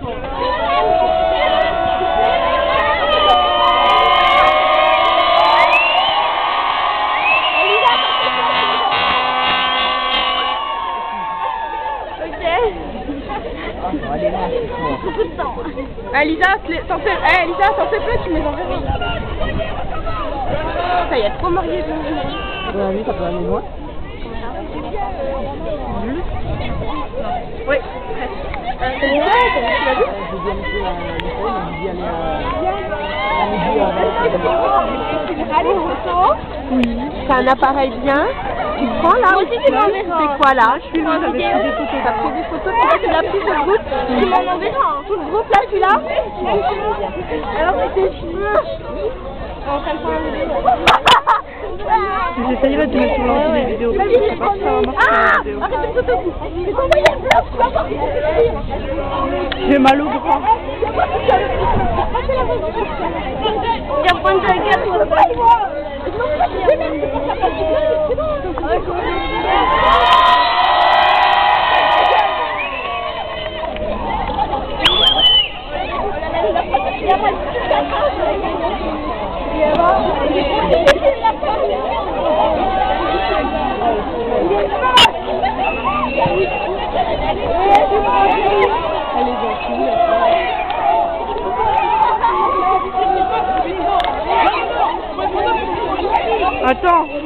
Beaucoup de temps. Lisa, t'en fais peu, tu me les enverras. Ça y est, trop marié. Ouais, lui, ça peut aller loin. Oui. J'ai dit à oui, c'est un appareil bien. Tu prends là aussi, tu fais quoi là? Je suis là, j'avais pris des photos. T'as pris des photos, tu l'as pris sur le groupe. Tu m'en enverras. Tout le groupe là, tu l'as? Alors c'était cheveux. J'essayerai de mettre sur l'ensemble des vidéos. Je sais pas si ça va marcher la vidéo. Arrête de photo. J'ai mal au bras. Attends.